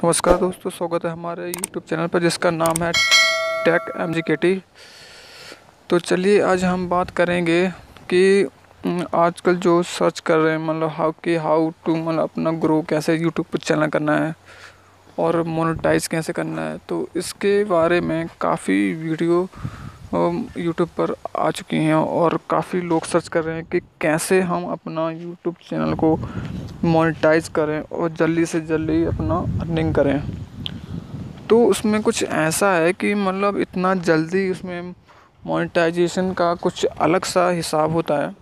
नमस्कार दोस्तों, स्वागत है हमारे YouTube चैनल पर जिसका नाम है टेक MGKT। तो चलिए आज हम बात करेंगे कि आजकल जो सर्च कर रहे हैं मतलब हाउ टू मतलब अपना ग्रो कैसे YouTube पर चैनल करना है और मोनेटाइज कैसे करना है। तो इसके बारे में काफ़ी वीडियो YouTube पर आ चुकी हैं और काफ़ी लोग सर्च कर रहे हैं कि कैसे हम अपना YouTube चैनल को मोनेटाइज करें और जल्दी से जल्दी अपना अर्निंग करें। तो उसमें कुछ ऐसा है कि मतलब इतना जल्दी उसमें मोनेटाइजेशन का कुछ अलग सा हिसाब होता है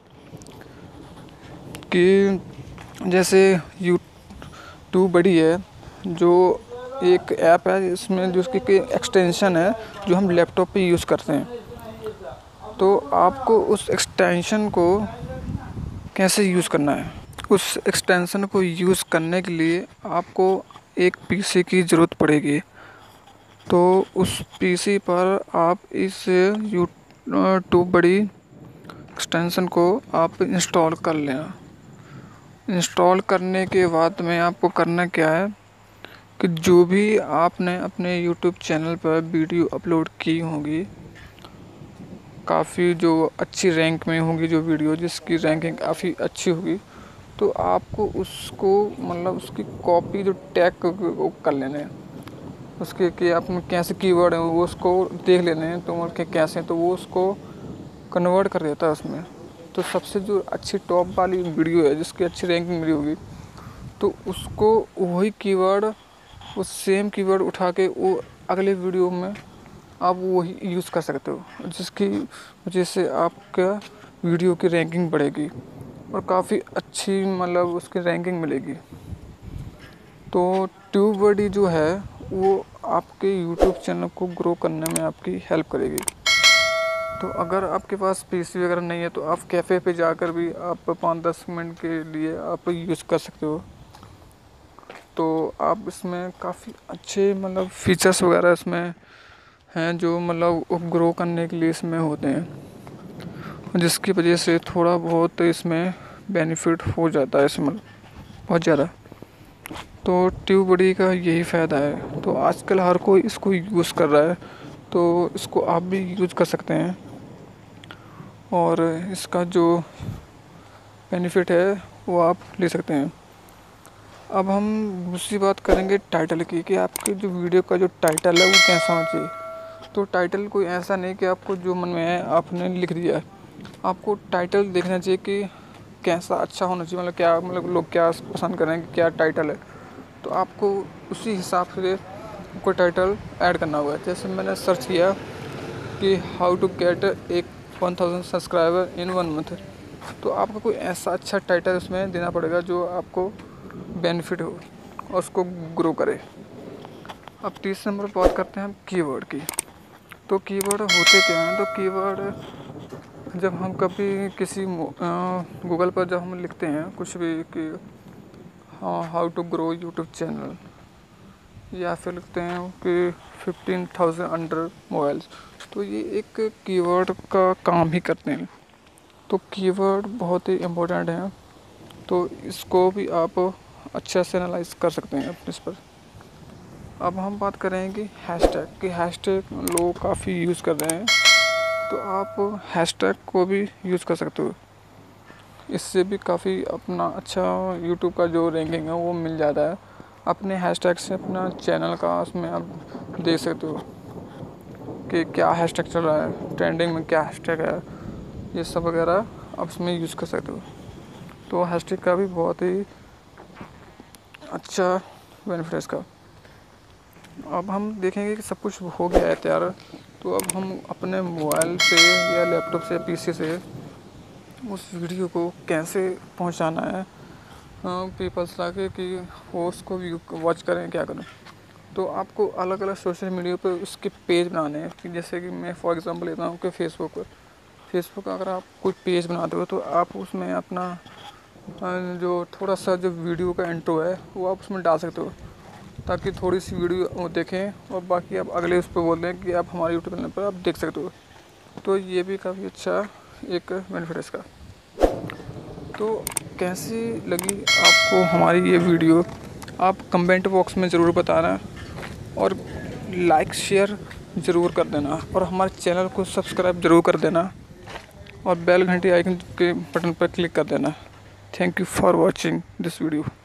कि जैसे यूट्यूब बड़ी है, जो एक ऐप है इसमें जो उसकी एक्सटेंशन है जो हम लैपटॉप पे यूज़ करते हैं। तो आपको उस एक्सटेंशन को कैसे यूज़ करना है, उस एक्सटेंशन को यूज़ करने के लिए आपको एक पीसी की ज़रूरत पड़ेगी। तो उस पीसी पर आप इस यूट्यूब बड़ी एक्सटेंशन को आप इंस्टॉल कर लेना। इंस्टॉल करने के बाद में आपको करना क्या है कि जो भी आपने अपने यूट्यूब चैनल पर वीडियो अपलोड की होगी, काफ़ी जो अच्छी रैंक में होगी, जो वीडियो जिसकी रैंकिंग काफ़ी अच्छी होगी, तो आपको उसको मतलब उसकी कॉपी जो टैग कर लेने हैं उसके कि आप कैसे कीवर्ड है वो उसको देख लेने हैं तो मतलब कैसे, तो वो उसको कन्वर्ट कर देता है उसमें। तो सबसे जो अच्छी टॉप वाली वीडियो है जिसकी अच्छी रैंकिंग मिली होगी, तो उसको वही कीवर्ड, उस सेम कीवर्ड उठा के वो अगले वीडियो में आप वही यूज़ कर सकते हो, जिसकी वजह से आपका वीडियो की रैंकिंग बढ़ेगी और काफ़ी अच्छी मतलब उसकी रैंकिंग मिलेगी। तो ट्यूबबडी जो है वो आपके यूट्यूब चैनल को ग्रो करने में आपकी हेल्प करेगी। तो अगर आपके पास पीसी वगैरह नहीं है तो आप कैफ़े पे जाकर भी आप 5-10 मिनट के लिए आप यूज़ कर सकते हो। तो आप इसमें काफ़ी अच्छे मतलब फीचर्स वगैरह इसमें हैं जो मतलब ग्रो करने के लिए इसमें होते हैं, जिसकी वजह से थोड़ा बहुत इसमें बेनिफिट हो जाता है इसमें बहुत ज़्यादा। तो ट्यूबबडी का यही फ़ायदा है। तो आजकल हर कोई इसको यूज़ कर रहा है, तो इसको आप भी यूज़ कर सकते हैं और इसका जो बेनिफिट है वो आप ले सकते हैं। अब हम दूसरी बात करेंगे टाइटल की, कि आपकी जो वीडियो का जो टाइटल है वो कैसा होना चाहिए। तो टाइटल कोई ऐसा नहीं कि आपको जो मन में है आपने लिख दिया है। आपको टाइटल देखना चाहिए कि कैसा अच्छा होना चाहिए, मतलब क्या मतलब लोग क्या पसंद करें, क्या टाइटल है। तो आपको उसी हिसाब से कोई टाइटल ऐड करना होगा। जैसे मैंने सर्च किया कि how to get 1000 subscriber in 1 month, तो आपको कोई ऐसा अच्छा टाइटल उसमें देना पड़ेगा जो आपको बेनिफिट हो और उसको ग्रो करे। अब तीसरे नंबर पर बात करते हैं हम कीवर्ड की। तो कीवर्ड होते क्या हैं? तो कीवर्ड जब हम कभी किसी गूगल पर जब हम लिखते हैं कुछ भी कि how to grow YouTube channel, या फिर लिखते हैं कि 15,000 अंडर मोबाइल्स, तो ये एक कीवर्ड का काम ही करते हैं। तो कीवर्ड बहुत ही इम्पोर्टेंट है, तो इसको भी आप अच्छा से एनालाइज कर सकते हैं अपने इस पर। अब हम बात करें कि हैशटैग लोग काफ़ी यूज़ कर रहे हैं, तो आप हैशटैग को भी यूज़ कर सकते हो। इससे भी काफ़ी अपना अच्छा यूट्यूब का जो रैंकिंग है वो मिल जाता है। अपने हैशटैग से अपना चैनल का उसमें आप देख सकते हो कि क्या हैशटैग चल रहा है, ट्रेंडिंग में क्या हैशटैग है, ये सब वगैरह आप उसमें यूज़ कर सकते हो। तो हैशटैग का भी बहुत ही अच्छा बेनिफिट है इसका। अब हम देखेंगे कि सब कुछ हो गया है तैयार, तो अब हम अपने मोबाइल से या लैपटॉप से पीसी से उस वीडियो को कैसे पहुंचाना है पीपल्स लाके कि वो उसको वॉच करें, क्या करें। तो आपको अलग अलग सोशल मीडिया पर उसके पेज बनाने हैं कि जैसे कि मैं फॉर एग्जांपल लेता हूँ कि फेसबुक अगर आप कोई पेज बनाते हो तो आप उसमें अपना जो थोड़ा सा जो वीडियो का इंट्रो है वो आप उसमें डाल सकते हो, ताकि थोड़ी सी वीडियो वो देखें और बाकी आप अगले उस पर बोल दें कि आप हमारे यूट्यूब चैनल पर आप देख सकते हो। तो ये भी काफ़ी अच्छा एक बेनिफिट है इसका। तो कैसी लगी आपको हमारी ये वीडियो? आप कमेंट बॉक्स में ज़रूर बताना और लाइक शेयर ज़रूर कर देना और हमारे चैनल को सब्सक्राइब ज़रूर कर देना और बेल घंटी आइकन के बटन पर क्लिक कर देना। Thank you for watching this video.